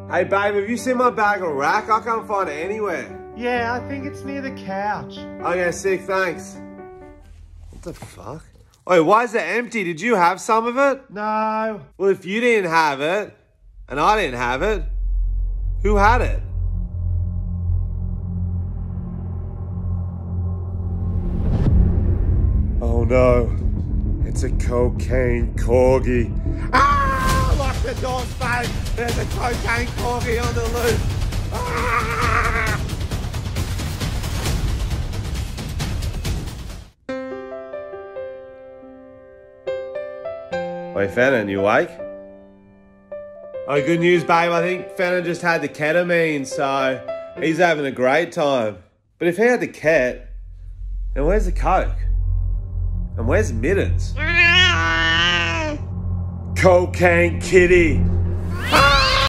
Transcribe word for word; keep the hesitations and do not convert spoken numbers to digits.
Hey babe, have you seen my bag of rack? I can't find it anywhere. Yeah, I think it's near the couch. Okay, sick, thanks. What the fuck? Wait, why is it empty? Did you have some of it? No. Well, if you didn't have it, and I didn't have it, who had it? Oh no, it's a cocaine corgi. Ah! Lock the doors, babe. There's a cocaine corgi on the loose. Ah! Wait, Fenton, you awake? Oh, good news, babe. I think Fenton just had the ketamine, so he's having a great time. But if he had the ket, then where's the coke? And where's Mittens? Cocaine kitty.